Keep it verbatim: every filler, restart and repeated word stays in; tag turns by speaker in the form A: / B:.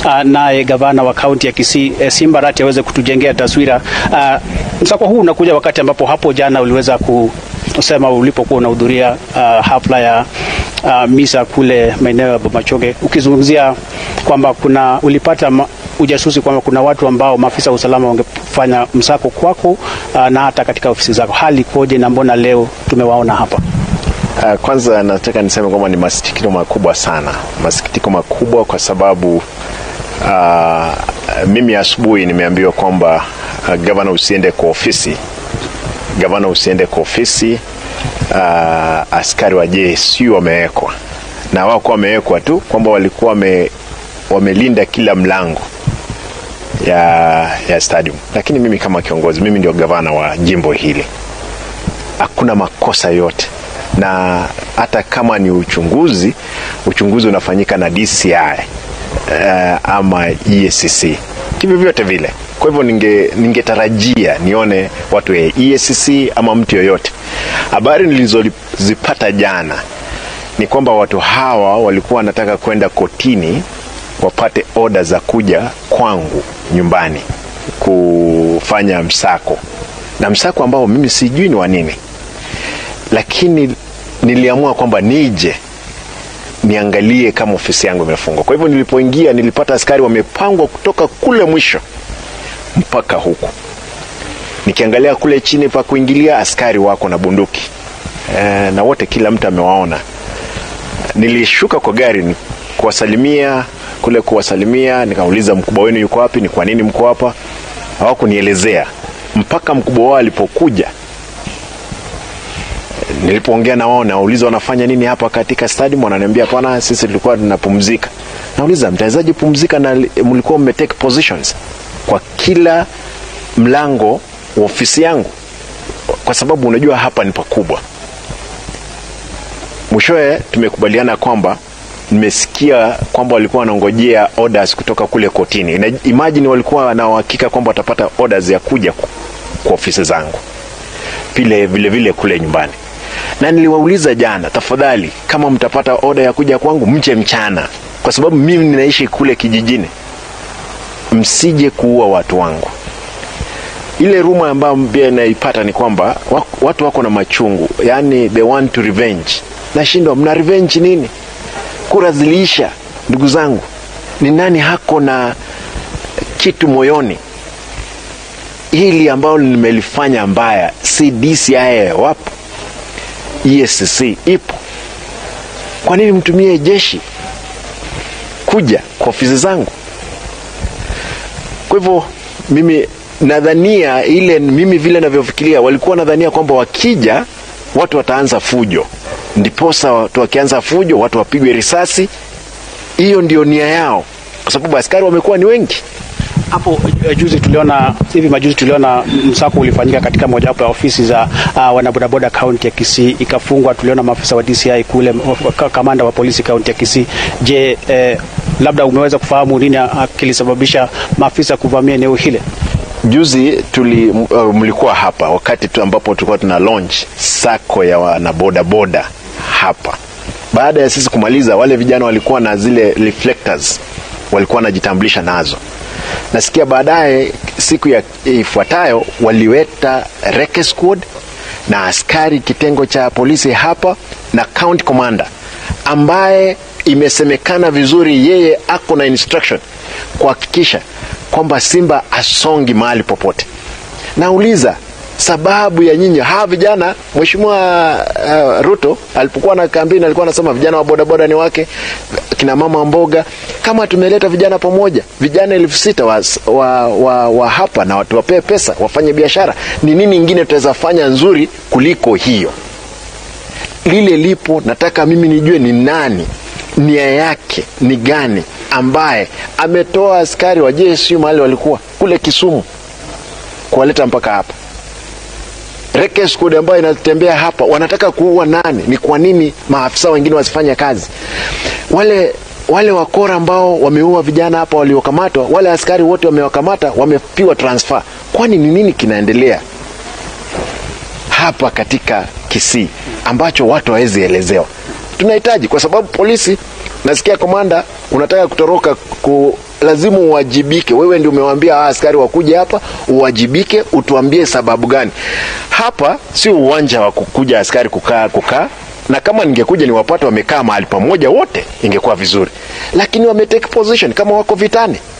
A: uh, naye gavana wa kaunti ya Kisii uh, Simba Arati aweze kutujengea taswira. Uh, msako huu unakuja wakati ambapo hapo jana uliweza kusema ulipokuwa unahudhuria uh, hafla ya uh, misa kule maeneo ya Bomachoge, ukizungumzia kwamba kuna ulipata ujasusi kwamba kuna watu ambao maafisa wa usalama wangefanya msako kwako uh, na hata katika ofisi zako. Hali koje na mbona leo tumewaona hapa?
B: Uh, kwanza nataka niseme kwamba ni masikitiko makubwa sana. Masikitiko makubwa kwa sababu uh, mimi asubuhi nimeambiwa kwamba uh, gavana usiende kwa ofisi. Gavana usiende kwa ofisi. Uh, askari wa G S U wamewekwa. Na wao kwa wamewekwa tu kwamba walikuwa wame, wamelinda kila mlango ya ya stadium. Lakini mimi kama kiongozi, mimi ndio gavana wa jimbo hili. Hakuna makosa yote. Na hata kama ni uchunguzi, uchunguzi unafanyika na D C I uh, ama E A C C. Kivyo vyote vile. Kwa hivyo ninge ningetarajia nione watu wa E A C C ama mtu yoyote. Habari nilizozipata jana ni kwamba watu hawa walikuwa wanataka kwenda kotini wapate order za kuja kwangu nyumbani kufanya msako. Na msako ambao mimi sijui ni wa nini. Lakini niliamua kwamba nije niangalie kama ofisi yangu imefungwa. Kwa hivyo nilipoingia nilipata askari wamepangwa kutoka kule mwisho mpaka huku. Nikiangalia kule chini pa kuingilia, askari wako na bunduki. E, na wote kila mtu amewaona. Nilishuka kwa gari kuwasalimia, kule kuwasalimia, nikauliza mkubwa wenu yuko wapi, ni kwa nini mko hapa? Hawakunielezea. Mpaka mkubwa wao alipokuja, nilipoongea na wao nauliza wanafanya nini hapa katika stadium, wananiambia hapana, sisi tulikuwa tunapumzika. Nauliza mtawezaje pumzika na mlikuwa mmetake positions kwa kila mlango wa ofisi yangu? Kwa sababu unajua hapa ni pakubwa. Mwishowe tumekubaliana kwamba nimesikia kwamba walikuwa wanangojea orders kutoka kule kotini. Na imagine walikuwa na uhakika kwamba watapata orders ya kuja kwa ofisi zangu. Vile vile vile kule nyumbani. Na niliwauliza jana, tafadhali kama mtapata order ya kuja kwangu mche mchana, kwa sababu mimi ninaishi kule kijijini. Msije kuua watu wangu. Ile rumor ambayo pia naipata ni kwamba watu wako na machungu, yani they want to revenge. Nashindwa, mna revenge nini? Kura ziliisha, ndugu zangu. Ni nani hako na kitu moyoni? Hili ambalo nimelifanya mbaya, si D C I wapo, E A C C ipo. Kwa nini mtumie jeshi kuja kwa ofisi zangu? Kwa hivyo mimi nadhania ile, mimi vile ninavyofikiria, walikuwa nadhania kwamba wakija watu wataanza fujo. Ndiposa watu wakianza fujo watu wapigwe risasi. Hiyo ndio nia yao, kwa sababu askari wamekuwa ni wengi.
A: Hapo juzi tuliona, hivi majuzi tuliona msako ulifanyika katika moja wapo ya ofisi za uh, wanabodaboda kaunti ya Kisii, ikafungwa. Tuliona maafisa wa D C I kule, kamanda wa polisi kaunti ya Kisii. Je, eh, labda umeweza kufahamu nini kilisababisha maafisa kuvamia eneo hile?
B: Juzi tuli uh, mlikuwa hapa wakati tu ambapo tulikuwa tuna launch sako ya wanabodaboda hapa. Baada ya sisi kumaliza, wale vijana walikuwa na zile reflectors, walikuwa wanajitambulisha nazo. Nasikia baadaye siku ya ifuatayo waliweta Rece squad na askari kitengo cha polisi hapa na county commander, ambaye imesemekana vizuri yeye ako na instruction kuhakikisha kwamba Simba asongi mahali popote. Nauliza sababu ya nyinyi hawa vijana. Mheshimiwa uh, Ruto alipokuwa na kampeni alikuwa anasema vijana wa bodaboda ni wake, kina mama mboga. Kama tumeleta vijana pamoja, vijana elfu sita wa, wa, wa, wa hapa, na watu wape pesa wafanye biashara, ni nini ingine tutaweza fanya nzuri kuliko hiyo? Lile lipo, nataka mimi nijue ni nani, nia yake ni gani, ambaye ametoa askari wa G S U mahali walikuwa kule Kisumu kuwaleta mpaka hapa. Rece squad ambayo inatembea hapa, wanataka kuua nani? Ni kwa nini maafisa wengine wasifanye kazi? Wale wale wakora ambao wameua vijana hapa waliokamatwa, wale askari wote wamewakamata, wamepiwa transfer. Kwani ni nini kinaendelea hapa katika Kisii ambacho watu hawezi elezewa? Tunahitaji, kwa sababu polisi, nasikia komanda unataka kutoroka ku, lazima uwajibike. Wewe ndio umewaambia askari wakuje hapa, uwajibike, utuambie sababu gani. Hapa sio uwanja wa kukuja askari kukaa kukaa. Na kama ningekuja niwapate wamekaa mahali pamoja wote ingekuwa vizuri. Lakini wame take position kama wako vitani.